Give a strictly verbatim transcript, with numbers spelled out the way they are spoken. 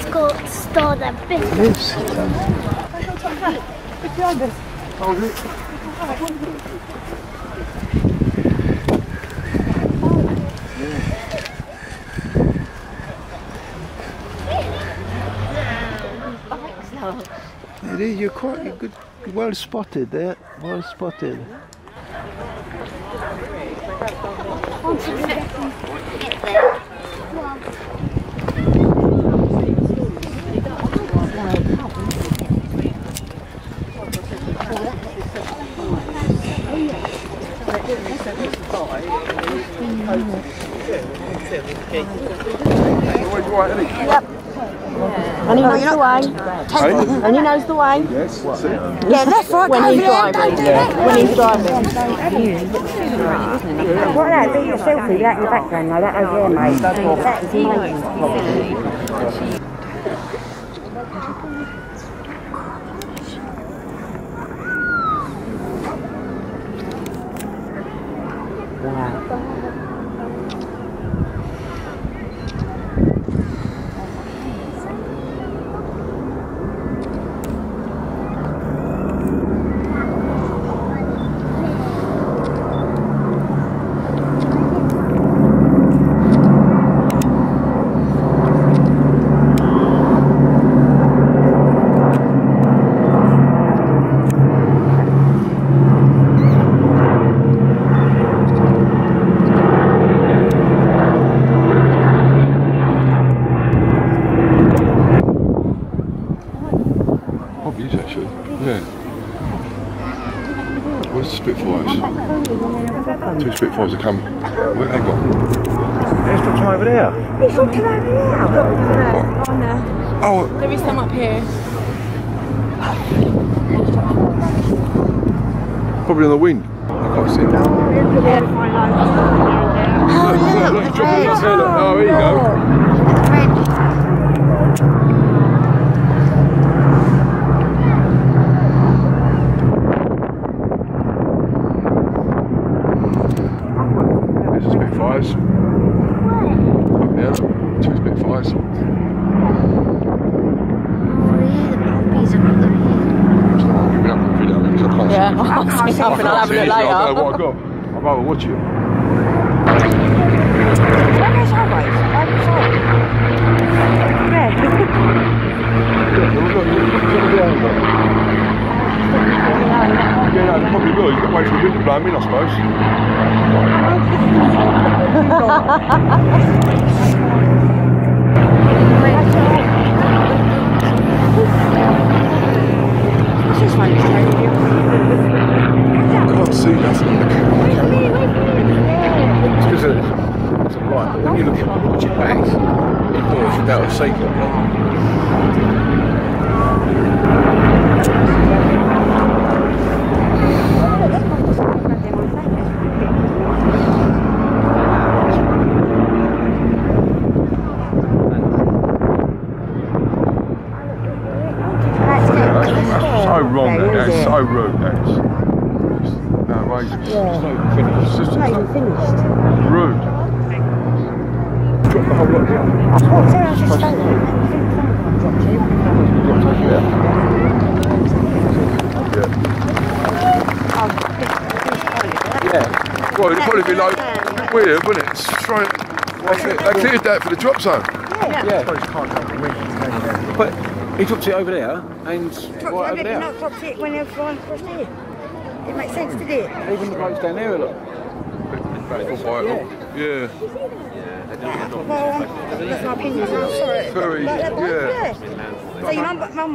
got store the biscuits. It is. It's behind us. Hold it. It is, you're quite you're good, well spotted there, well spotted. Yep. And he knows the way. And he knows the way. Yes, that's it. Yeah, left, right, when he's driving. Yeah. When he's driving. What that? Do your selfie, that in the background, though. That over there, mate. That is amazing. Wow. Where's the Spitfires? Two Spitfires have come. Where have they gone? There's some over there. He's looking over there. Oh, There is some up here. probably on the wind. I can't see it now. Look, look, look, he's dropping it in his hair, look. Oh, here you go. There's a Spitfires. Up there, two Spitfires. Yeah, I'll see up and I'll have a look later. I don't know what I got. I'd rather watch it. Where's our ways? Where? Yeah, no, they probably will. You've got to wait for the wind to blow them in, I suppose. I can't see nothing on the camera. It's because it's, it's a light, but when you look at watch it back, of course, you'll be able to see properly. So wrong, that, that is so rude, that is. No, right, it's just not even finished. It's just, it's not even finished. Rude. Drop the whole lot down. What's there? I just stay there. Yeah. Yeah. Well, it'd probably be like weird, wouldn't it? Straight. They cleared that for the drop zone. Yeah. Yeah. But he dropped it over there and Dropped right over there. Not dropped it when they're flying across here. It makes sense, did it? Even the blokes down there, look. Yeah. Yeah. Well, um, that's my opinion. I'm sorry. Very, Like that one, yeah. yeah. So your mum, mum